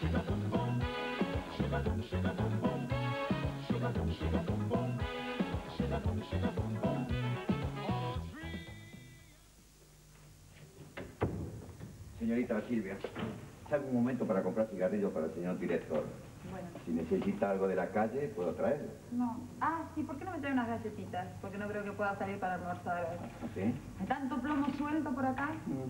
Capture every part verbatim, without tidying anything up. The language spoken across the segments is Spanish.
Señorita Silvia, ¿sabe un momento para comprar cigarrillos para el señor director? Bueno. Si necesita algo de la calle, ¿puedo traerlo? No. Ah, sí, ¿por qué no me trae unas galletitas? Porque no creo que pueda salir para almorzar hoy. ¿Sí? ¿Hay tanto plomo suelto por acá?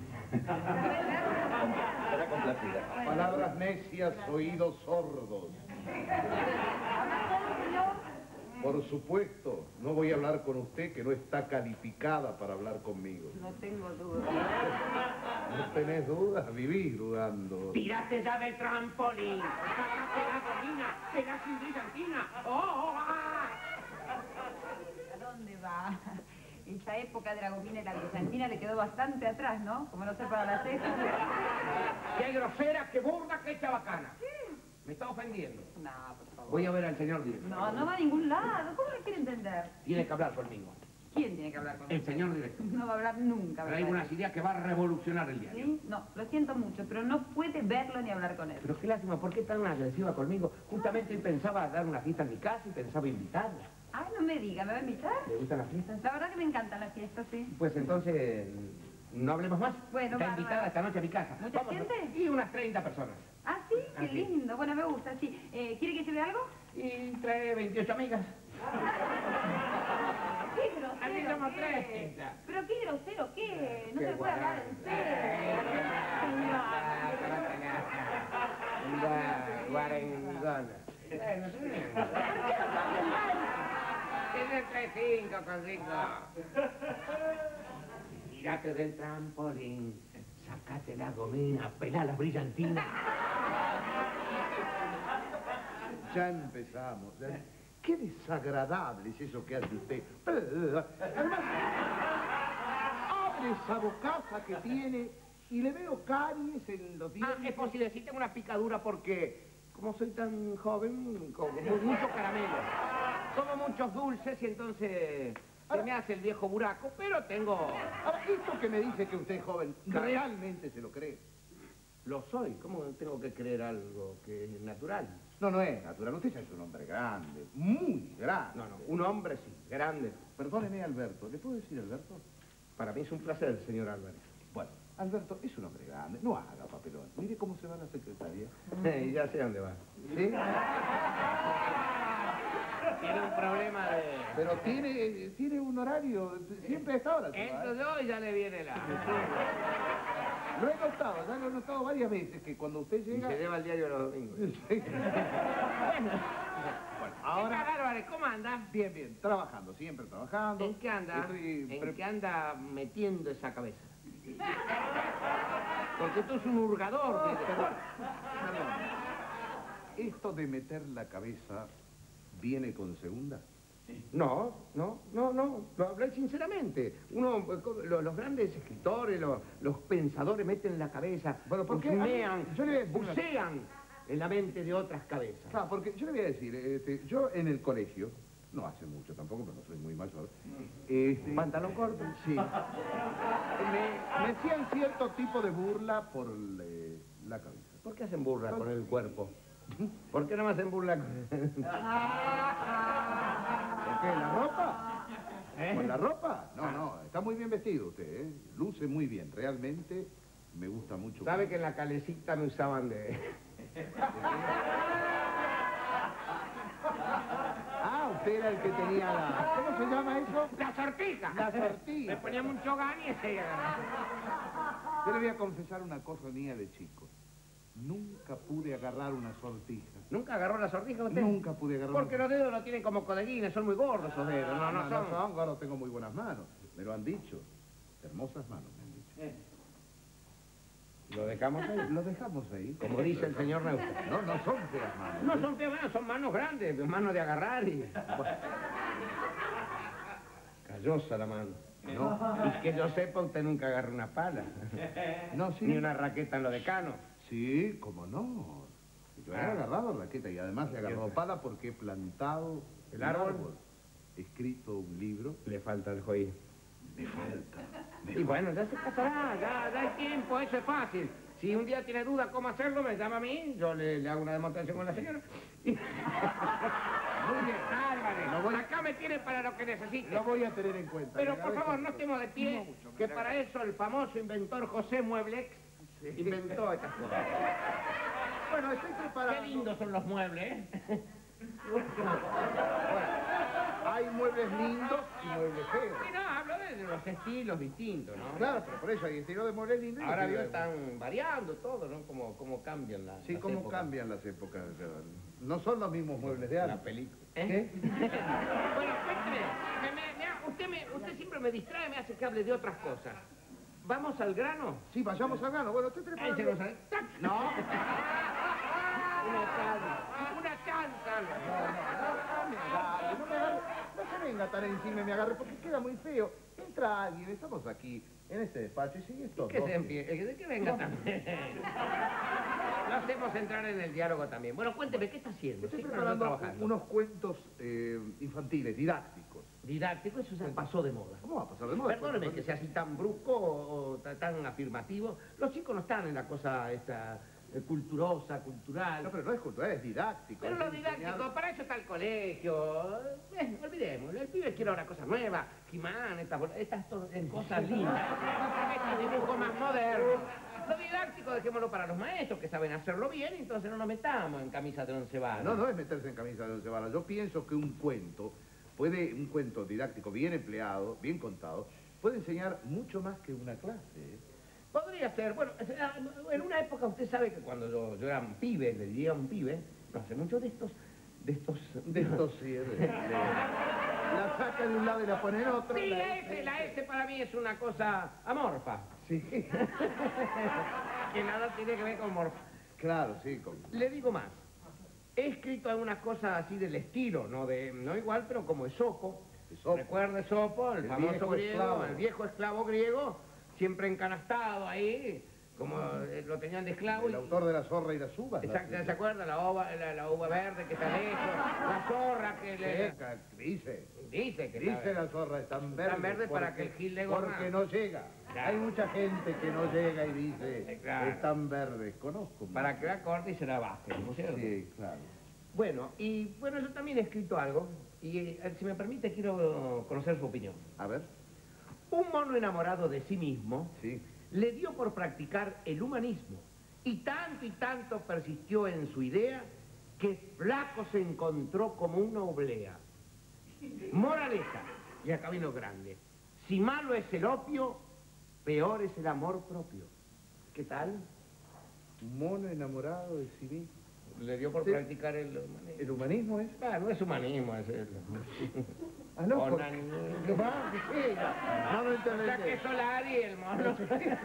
Será complacida. Bueno. Palabras necias, oídos sordos. ¿Habla solo, señor? Por supuesto, no voy a hablar con usted que no está calificada para hablar conmigo. No tengo duda. ¿No tenés dudas? Vivís dudando. ¡Tírate ya del trampolín! ¡Sácate la gomina! ¡Será sin brillantina! ¡Oh! ¡Ah! ¿A dónde va? Esa época de la gomina y la brillantina le quedó bastante atrás, ¿no? Como no sé para la ceja. ¡Qué grosera, qué burda, qué chabacana! Me está ofendiendo. No, por favor. Voy a ver al señor director. No, no va a ningún lado. ¿Cómo le quiere entender? Tiene que hablar conmigo. ¿Quién tiene que hablar con El usted? señor director. No va a hablar nunca, ¿verdad? Trae unas ideas que va a revolucionar el diario. ¿Sí? No, lo siento mucho, pero no puede verlo ni hablar con él. Pero qué lástima, ¿por qué tan agresiva conmigo? Justamente hoy pensaba dar una fiesta en mi casa y pensaba invitarla. Ay, no me diga, ¿me va a invitar? ¿Le gustan las fiestas? La verdad que me encantan las fiestas, sí. Pues entonces, no hablemos más. Bueno, está bárbaro. invitada esta noche a mi casa. ¿Mucha Vamos, gente? Y unas treinta personas. Ah, sí, qué Así. lindo. Bueno, me gusta, sí. Eh, ¿Quiere que lleve algo? Y trae veintiocho amigas. ¡Qué grosero! Aquí somos ¿qué? treinta. ¿Pero qué grosero qué? No Qué se puede hablar en serio. Anda, guarengona. Bueno, sí. Tiene tres cinco con cinco. Tírate del trampolín. Sácate la gomina, pelá la brillantina. Ya empezamos. ¿eh? Qué desagradable es eso que hace usted. Además, abre esa bocaza que tiene y le veo caries en los dientes. Ah, es posible, sí tengo una picadura porque, como soy tan joven, como mucho caramelo. Como muchos dulces y entonces se me hace el viejo buraco, pero tengo... Ahora, esto que me dice que usted es joven, Claro. ¿realmente se lo cree? Lo soy, ¿cómo tengo que creer algo que es natural? No, no es natural. Usted ya es un hombre grande, muy grande. No, no, un hombre sí, grande. Perdóneme, Alberto. ¿Le puedo decir Alberto? Para mí es un placer, señor Álvarez. Bueno, Alberto es un hombre grande. No haga papelón. Mire cómo se va la secretaria. Y ya sé dónde va. ¿Sí? Tiene un problema de... Pero tiene, tiene un horario. Siempre a esta hora. se va, Entro ¿eh? yo y ya le viene la... Lo he notado, ya lo he notado varias veces, que cuando usted Y llega... se lleva el diario los domingos. Sí. Bueno, Bueno, ahora... ahora... Álvarez, ¿cómo anda? Bien, bien, trabajando, siempre trabajando. ¿En qué anda? Estoy ¿En pre- qué anda metiendo esa cabeza? Porque tú es un hurgador. de- Perdón, perdón. Esto de meter la cabeza viene con segunda. No, no, no, no, lo hablé sinceramente. Uno, los, los grandes escritores, los, los pensadores meten la cabeza, Bueno, ¿por qué? husmean, Yo le voy a decir una- bucean en la mente de otras cabezas. Claro, porque yo le voy a decir, este, yo en el colegio, no hace mucho tampoco, pero no soy muy mayor. Este, ¿Pantalón corto? Sí. Me, me hacían cierto tipo de burla por eh, la cabeza. ¿Por qué hacen burla con el cuerpo? ¿Por qué no me hacen burla con ¿Por qué? ¿La ropa? ¿Eh? ¿Con la ropa? No, no, está muy bien vestido usted, ¿eh? Luce muy bien, realmente me gusta mucho. ¿Sabe que en la calecita me usaban de...? Ah, usted era el que tenía la... ¿Cómo se llama eso? ¡La sortija! La sortija. Le ponía mucho gan y ese... Yo le voy a confesar una cosa mía de chico. Nunca pude agarrar una sortija. ¿Nunca agarró la sortija usted? Nunca pude agarrar Porque una los dedos no tienen como codeguines, son muy gordos esos dedos. No, no, no, son... no son, claro, tengo muy buenas manos. Me lo han dicho. Hermosas manos me han dicho. Eh. ¿Lo dejamos ahí? Lo dejamos ahí. Como dice el señor Neusta. No, no son feas manos. No son feas manos, son manos grandes, manos de agarrar y... Bueno. Callosa la mano. No. Y que yo sepa, usted nunca agarra una pala. No, sí. Ni una raqueta en lo decano. Sí, cómo no. Yo he agarrado raqueta y además le he agarrado pala porque he plantado ¿El árbol? He escrito un libro. Le falta el joí. Me falta. me Y bueno, ya se pasará, ya, ya hay tiempo, eso es fácil. Si un día tiene duda cómo hacerlo, me llama a mí, yo le, le hago una demostración con la señora. Y... Muy bien, Álvarez, Lo voy- acá me tiene para lo que necesite. Lo voy a tener en cuenta. Pero le por agradezco favor, no mucho. estemos de pie, No mucho, me que le para agradezco. eso el famoso inventor José Mueblex inventó estas cosas. Bueno, estoy preparado. Qué lindos son los muebles, ¿eh? Hay muebles lindos y muebles feos. Sí, no, hablo de, de los estilos distintos, ¿no? Claro, pero por eso hay estilo de muebles lindos y Ahora estilo vio, de- están variando todo, ¿no? Cómo, cómo cambian las Sí, las cómo épocas. cambian las épocas. No son los mismos muebles de La antes. película. ¿Qué? ¿Eh? Bueno, cuénteme. Me- me- me- usted, me, usted siempre me distrae, me hace que hable de otras cosas. ¿Vamos al grano? Sí, vayamos al grano. Bueno, estoy Ahí preparado. se lo sabe. ¡Tac! No. Una chanza. Una chanza. No me agarre, no me agarre. No se venga tan encima y me agarre porque queda muy feo. Entra alguien, estamos aquí, en este despacho, y sigue esto. Que se empiece, de que venga también. Lo hacemos entrar en el diálogo también. Bueno, cuénteme, ¿qué está haciendo? Estoy Sí, preparando trabajando. unos cuentos eh, infantiles, didácticos. Didáctico, eso ya pasó de moda. ¿Cómo va a pasar de moda? Perdóneme que sea así tan brusco o, o ta- tan afirmativo. Los chicos no están en la cosa esta eh, culturosa, cultural. No, pero no es cultural, es didáctico. Pero es lo enseñar- didáctico, para eso está el colegio. Eh, olvidémoslo, el pibe quiere ahora cosas nuevas. He-Man, estas, bol- estas to- eh, cosas lindas. Estos dibujos más modernos. Lo didáctico dejémoslo para los maestros que saben hacerlo bien, entonces no nos metamos en camisa de once varas. No, no es meterse en camisa de once varas. Yo pienso que un cuento puede, un cuento didáctico bien empleado, bien contado, puede enseñar mucho más que una clase. ¿eh? Podría ser, bueno, en una época usted sabe que cuando yo, yo era un pibe, le diría un pibe, no sé, muchos de estos, de estos... De estos sí, de- de- la saca de un lado y la pone en otro. Sí, la- la S, la S para mí es una cosa amorfa, Sí, que nada tiene que ver con morfa. claro, sí. Con... Le digo más, he escrito algunas cosas así del estilo, no de no igual, pero como Esopo. Esopo. ¿Recuerda Esopo, el, El famoso viejo griego, esclavo. el viejo esclavo griego, siempre encanastado ahí, como eh, lo tenían de esclavo. El y- autor de La zorra y las uvas. Exacto, ¿se acuerda? La uva, la, la uva verde que está lejos, la zorra que le... Seca, dice. Dice que Dice está- la zorra, están verdes. Están verdes para porque- que el gil le gorra. Porque no llega. Claro. Hay mucha gente que no llega y dice, Sí, claro. están verdes. Conozco. para que la corte y se la baje, ¿no es cierto? Sí, claro. Bueno, y bueno, yo también he escrito algo, y eh, si me permite quiero conocer su opinión. A ver. Un mono enamorado de sí mismo Sí. le dio por practicar el humanismo, y tanto y tanto persistió en su idea, que flaco se encontró como una oblea. Moraleja, y acá vino grande, si malo es el opio, peor es el amor propio. ¿Qué tal? Un mono enamorado de sí mismo. Le dio por Sí. practicar el humanismo. ¿El humanismo es? Ah, no es humanismo, es el... Ah, no, porque... Onanismo. Ah, sí, no, no lo entendí. La que Solari, el mono.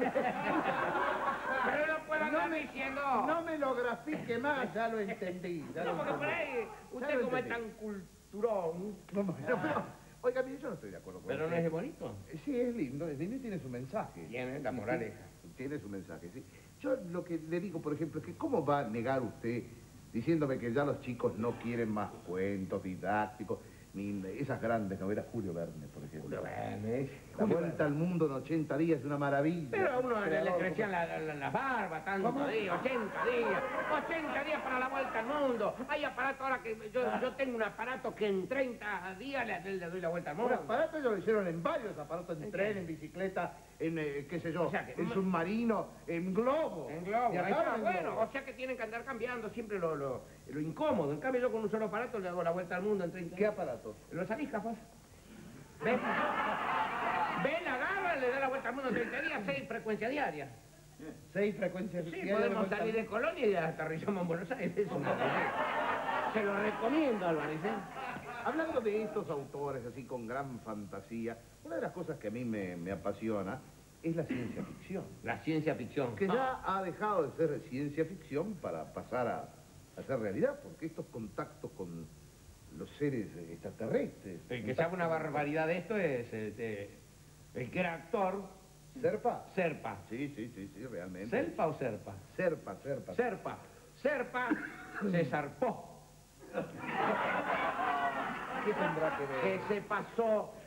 Pero no puedo andar me, diciendo... no me lo grafique más, ya lo entendí. Ya No, lo porque por entendí. ahí, Ya usted lo como es tan entendí. culturón... No, no, pero, oiga, mire, yo no estoy de acuerdo con Pero no usted. es bonito. Eh, Sí, es lindo, es lindo y tiene su mensaje. Tiene la Sí, moraleja. sí, Tiene su mensaje, sí. Yo lo que le digo, por ejemplo, es que ¿cómo va a negar usted diciéndome que ya los chicos no quieren más cuentos didácticos, ni esas grandes novelas? Julio Verne, por ejemplo. Julio Verne. La vuelta al mundo en ochenta días es una maravilla. Pero a uno le, le Creador, crecían la- la- las barbas tanto ¿Cómo? días, ochenta días, ochenta días para la vuelta al mundo. Hay aparato ahora que yo, yo tengo un aparato que en treinta días le, le doy la vuelta al Un mundo. aparato ellos lo hicieron en varios aparatos, en ¿En tren, qué? en bicicleta, en, eh, qué sé yo, O sea que- en submarino, en globo. En globo, ahí Viajaron está, en bueno, globo. o sea que tienen que andar cambiando siempre lo, lo, lo incómodo. En cambio yo con un solo aparato le hago la vuelta al mundo en treinta ¿Qué días. aparato? Los alígrafos. ¿Ven? ¿Ven? Agarra, le da la vuelta al mundo en treinta días, seis frecuencias diarias. Seis frecuencias Sí, diarias de podemos vuelta al salir de mundo. Colonia y aterrizamos en Buenos Aires. Es una cosa. Se lo recomiendo, Álvarez, ¿eh? Hablando de estos autores así con gran fantasía, una de las cosas que a mí me, me apasiona es la ciencia ficción. La ciencia ficción. Que ya ha dejado de ser ciencia ficción para pasar a, a ser realidad, porque estos contactos con los seres extraterrestres... El que sabe una barbaridad de esto es este, el que era actor, ¿Serpa? Serpa. Sí, sí, sí, sí, realmente. ¿Serpa o Serpa? Serpa, Serpa. Serpa. Serpa se zarpó. ¿Qué tendrá que ver? Que se pasó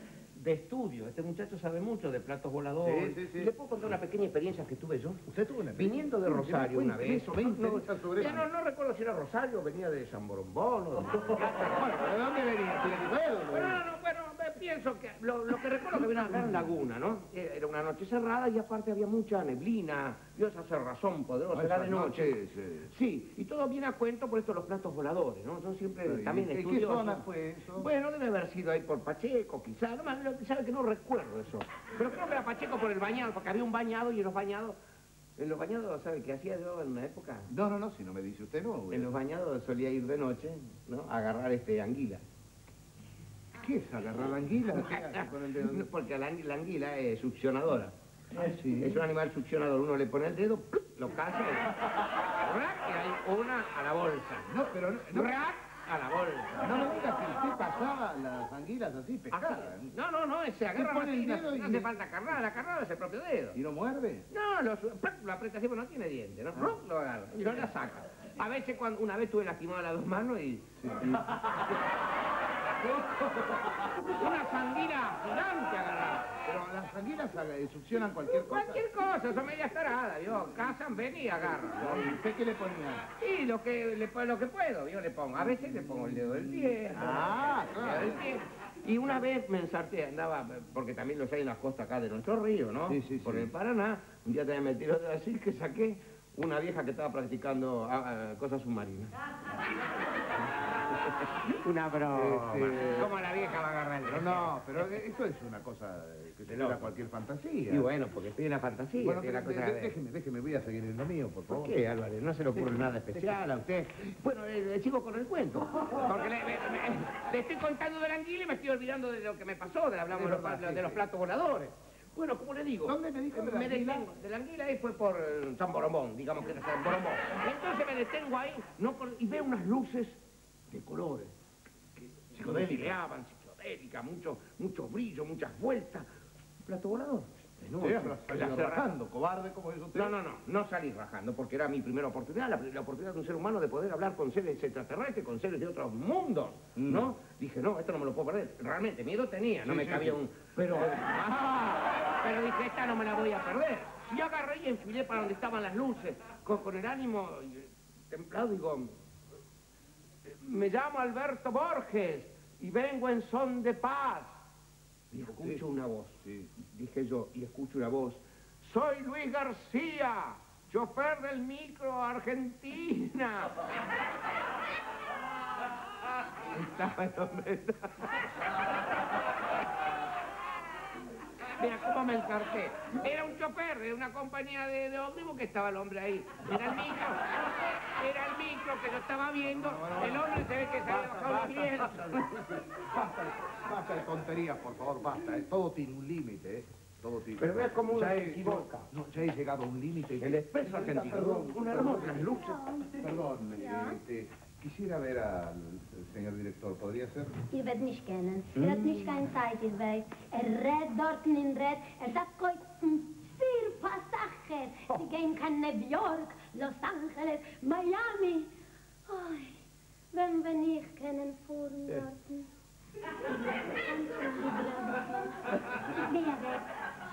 de estudio. Este muchacho sabe mucho de platos voladores. Sí, sí, sí. ¿Le puedo contar una pequeña experiencia que tuve yo? ¿Usted tuvo una Viniendo de Rosario una vez. Eso, me interesa sobre Ya eso. no, no recuerdo si era Rosario o venía de San Borombón. O... Bueno, ¿de dónde venía? Bueno, no, no, bueno, me pienso que lo, lo que recuerdo que venía a gran laguna, ¿no? Era una noche cerrada y aparte había mucha neblina, vio esa cerrazón poderosa, era de noche. Sí. Sí, y todo viene a cuento por esto los platos voladores, ¿no? Son siempre Pero, ¿y también en qué estudiosos. zona fue eso? Bueno, debe haber sido ahí por Pacheco, quizá, no, me- sabe que no recuerdo eso. Pero creo que era Pacheco por el bañado, porque había un bañado y en los bañados, en los bañados, ¿sabe qué hacía yo en una época? No, no, no, si no me dice usted, no. güey. En los bañados solía ir de noche, ¿no? A agarrar este anguila. ¿Qué es agarrar la anguila? ¿Qué hace con el dedo? No, porque la, angu- la anguila es succionadora. Ah, sí. Es un animal succionador. Uno le pone el dedo, ¡plup! Lo caza y, ¡rac! Y hay una a la bolsa. No, pero no, no, ¡Rac! A la bolsa. no me diga que usted pasaba las anguilas así, pescadas. Así. No, no, no, se agarra pone el así, no, dedo y no hace le- falta carnada, la carnada es el propio dedo. ¿Y no muerde? No, lo, su- ¡plup! Lo aprieta así, pero no tiene dientes, ¿no? ¡Plup! Lo agarra y no la saca. A veces, cuando, una vez tuve lastimada las dos manos y... Una sanguina gigante agarrada. Pero las anguilas eh, succionan cualquier cosa. Cualquier cosa, son medias taradas, yo. Cazan, ven y agarran. ¿Y usted qué le ponía? Y lo que, le, pon- lo que puedo, yo le pongo. A veces le pongo el dedo del pie. Ah, el dedo claro. del pie. Y una vez me ensarté, andaba, porque también los hay en las costas acá de nuestro río, ¿no? Sí, sí, Por sí. el Paraná. Un día también me tiró de así que saqué una vieja que estaba practicando ah, ah, cosas submarinas. Una broma. Este- ¿Cómo la vieja va a agarrar el Pero no, pero eso es una cosa que se loco. da cualquier fantasía. Y bueno, porque estoy en la fantasía. Bueno, estoy en la de- cosa de- de- déjeme, déjeme, voy a seguir en lo mío, por ¿Por favor. qué, Álvarez? No se le ocurre nada especial a usted. Bueno, eh, le sigo con el cuento. Porque le, me- me- le estoy contando de la anguila y me estoy olvidando de lo que me pasó, de, hablamos Es de, los, verdad, pla- sí, de los sí. platos voladores. Bueno, como le digo... ¿Dónde me dijo de la me anguila? detengo. De la anguila ahí fue por eh, San Borombón, digamos que era San Borombón. Entonces me detengo ahí no por- y veo unas luces de colores. Que psicodélicas, psicodélicas, mucho, mucho brillo, muchas vueltas. Plato volador. De Sí, noche. pero En la salió cerra- rajando, cobarde como es usted. no, no, no, no salí rajando, porque era mi primera oportunidad, la, la oportunidad de un ser humano de poder hablar con seres extraterrestres, con seres de otros mundos, ¿no? Dije, no, esto no me lo puedo perder. Realmente, miedo tenía, no Sí, me sí, cabía sí. un... Pero, ah, pero dije, esta no me la voy a perder. Y agarré y enfilé para donde estaban las luces, con, con el ánimo eh, templado, digo, me llamo Alberto Borges y vengo en son de paz. Y escucho una voz, Sí. dije yo, y escucho una voz. Soy Luis García, chofer del micro Argentina. Estaba el hombre. Mira cómo me encarté. Era un chofer de una compañía de, de ómnibus que estaba el hombre ahí. Era el micro. Era el micro que yo estaba viendo. El hombre se ve que se había bajado bien. Basta, basta, basta de tonterías, por favor, basta. eh. Todo tiene un límite, ¿eh? Todo tiene. Pero vea cómo uno Ya se he- equivoca. No, ya he llegado a un límite. El expreso Señorita, argentino. Perdón, Una perdón, hermosa luces. Perdón, eh, este, quisiera ver al al señor director, ¿podría ser? Ihr werdet nicht kennen. Er hat nicht keine Zeit, ihr weißt. Er redt dort in Red. Er sagt kreuzen vier paar Sachen. Sie gehen kann New York, Los Angeles, Miami. Oi, wenn wir nicht kennen fuhren dort. Wer weg?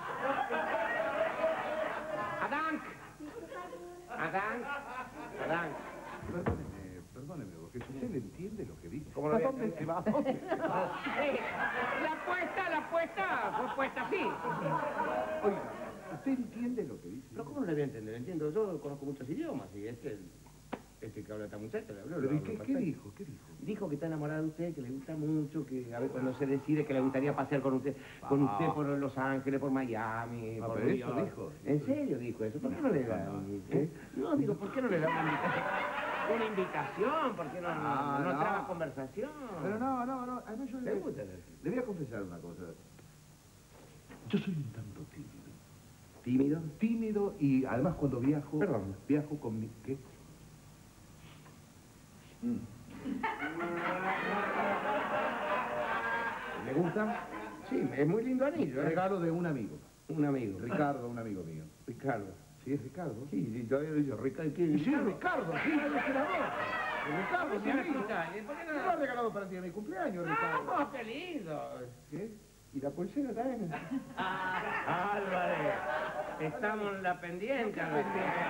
Adank. Adank. Adank. Perdóneme, perdóneme, porque si usted le entiende lo que dice. ¿Cómo lo ¿A voy a dónde entender? se va? ¿A dónde se va? Eh, la apuesta, la apuesta fue puesta así. Oiga, ¿usted entiende lo que dice? Pero ¿cómo no le voy a entender? Entiendo, yo conozco muchos idiomas y este, este que habla esta muchacha, le habló. Pero, lo ¿y hablo qué, qué perfecto. dijo? ¿Qué dijo? Dijo que está enamorada de usted, que le gusta mucho, que a ver cuando se decide que le gustaría pasear con usted, con Ah. usted por Los Ángeles, por Miami, Ah, por pero New eso York. dijo. ¿En serio dijo eso? ¿Por qué no le da? ¿Eh? No, digo, ¿por qué no le da una invitación? Una invitación, ¿por qué no, no, Ah, no no. traba conversación? Pero no, no, no. Además yo ¿Le le, gusta? le voy a confesar una cosa. Yo soy un tanto tímido. ¿Tímido? Tímido y además cuando viajo... Perdón. Viajo con mi... ¿Qué? ¿Le gusta? Sí, es muy lindo anillo, ¿eh? Regalo de un amigo. Un amigo. Ricardo, un amigo mío. Ricardo. ¿Sí es Ricardo? Sí, sí, todavía lo dice Ricardo. ¿Qué? Y sí, Ricardo, sí, es el senador. Ricardo, ¿Cómo se mi llama amigo. escuchar? ¿Y por qué no Me lo ha regalado para ti a mi cumpleaños, Ricardo. ¡Ah, qué lindo! ¿Qué? ¿Y la pulsera también? Álvarez, estamos en la pendiente. Álvarez,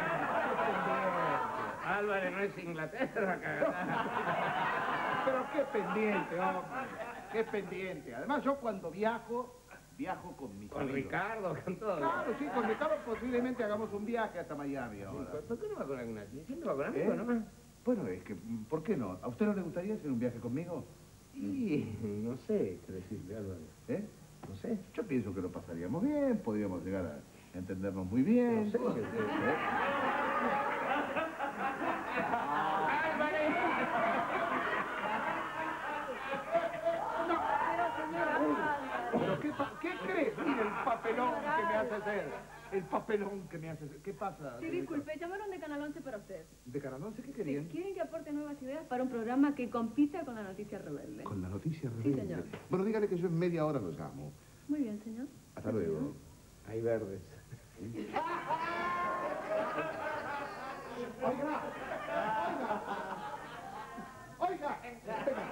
Álvarez no es Inglaterra, cagada. Pero qué pendiente, hombre. Qué pendiente. Además, yo cuando viajo, viajo con mis Con amigos. Ricardo, con todo. Claro, sí, con Ricardo posiblemente hagamos un viaje hasta Miami ahora. ¿Por qué no va con alguna? ¿Siempre va con ¿Eh? amigos nomás? Bueno, es que, ¿por qué no? ¿A usted no le gustaría hacer un viaje conmigo? Y no sé qué decirle, Álvarez. ¿Eh? No sé. Yo pienso que lo pasaríamos bien, podríamos llegar a entendernos muy bien. No sé qué decirle. ¡Álvarez! ¿Pero qué, pa- qué crees? Mire el papelón que me hace hacer. El papelón que me hace hacer. ¿Qué pasa? Sí, señorita? disculpe, llamaron de Canal once para usted. ¿De Canal once qué Sí, querían? quieren que aporte nuevas ideas para un programa que compita con la noticia rebelde. Con la noticia Sí, rebelde. señor. Bueno, dígale que yo en media hora lo llamo. Muy bien, señor. Hasta luego. Hay verdes. Oiga, oiga, oiga.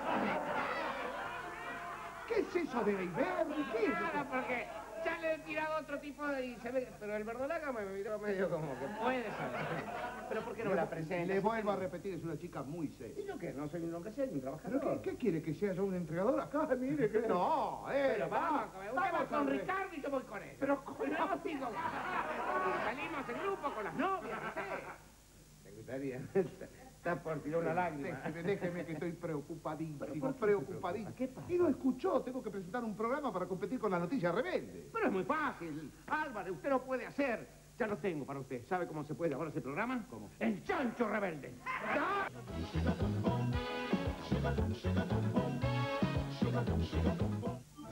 ¿Qué es eso de Iberri? ¿Qué es Claro, eso? porque ya le he tirado otro tipo de... y se ve- Pero el verdolaga me miró medio como que puede saber. Pero ¿por qué no me la presenta? Le vuelvo a repetir, es una chica muy seria. ¿Y yo qué? No soy un hombre serio, un ¿Pero trabajador. qué, qué quiere? ¿Que sea yo un entregador acá? Mire, que no, eh. Pero vamos, usted va vamos con a ver. Ricardo y yo voy con él. Pero con no, digo, salimos en grupo con las novias, no sé. Secretaria, está por tirar una lágrima. Déjeme, déjeme que estoy preocupadísimo, ¿Pero por qué preocupadísimo. se preocupa? ¿Qué pasa? Y no escuchó, tengo que presentar un programa para competir con la noticia rebelde. Pero es muy fácil. Álvarez, usted lo puede hacer. Ya lo tengo para usted. ¿Sabe cómo se puede llamar ese programa? ¿Cómo? El Chancho Rebelde. ¿Ya?